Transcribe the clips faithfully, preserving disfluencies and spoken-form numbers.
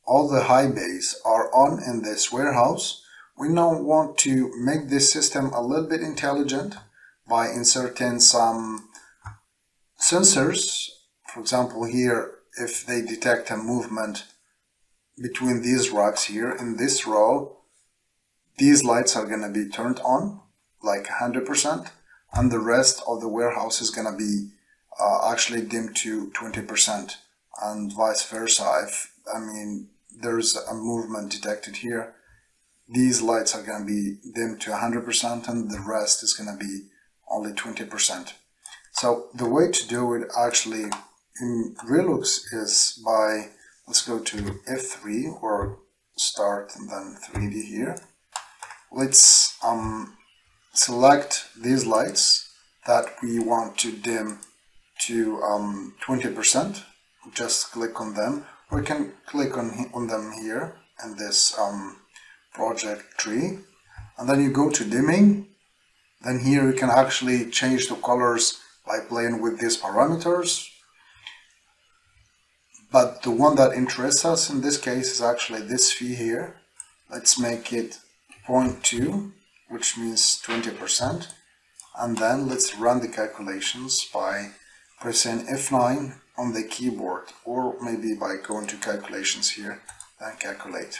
all the high bays are on in this warehouse, we now want to make this system a little bit intelligent by inserting some sensors. For example, here, if they detect a movement between these racks here in this row, these lights are going to be turned on like one hundred percent, and the rest of the warehouse is going to be uh, actually dimmed to twenty percent, and vice versa. If I mean there's a movement detected here, these lights are going to be dimmed to one hundred percent and the rest is going to be only twenty percent. So the way to do it actually in Relux is by, let's go to F three or start and then three D here. Let's um, select these lights that we want to dim to um, twenty percent. Just click on them. We can click on, on them here in this um, project tree, and then you go to dimming. Then here you can actually change the colors by playing with these parameters. But the one that interests us in this case is actually this fee here. Let's make it zero point two, which means twenty percent. And then let's run the calculations by pressing F nine on the keyboard, or maybe by going to calculations here, then calculate.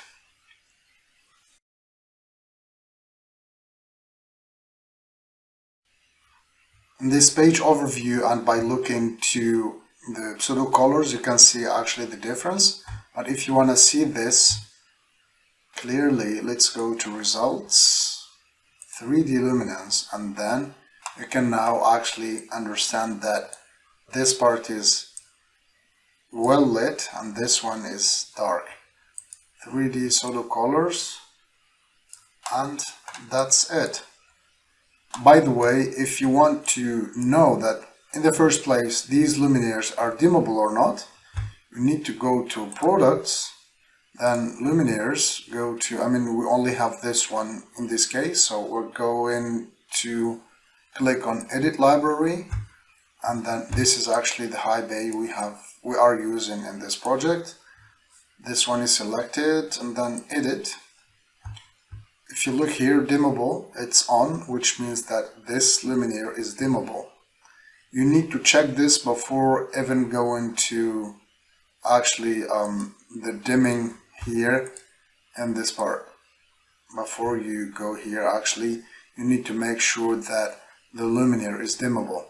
In this page overview, and by looking to the pseudo colors, you can see actually the difference. But if you want to see this clearly, let's go to results, three D luminance, and then you can now actually understand that this part is well lit and this one is dark. three D pseudo colors, and that's it. By the way, if you want to know that in the first place these luminaires are dimmable or not, you need to go to products, then luminaires, go to, I mean we only have this one in this case, so we're going to click on edit library, and then this is actually the high bay we have we are using in this project. This one is selected and then edit. If you look here, dimmable, it's on, which means that this luminaire is dimmable. You need to check this before even going to actually um, the dimming here in this part. Before you go here, actually, you need to make sure that the luminaire is dimmable.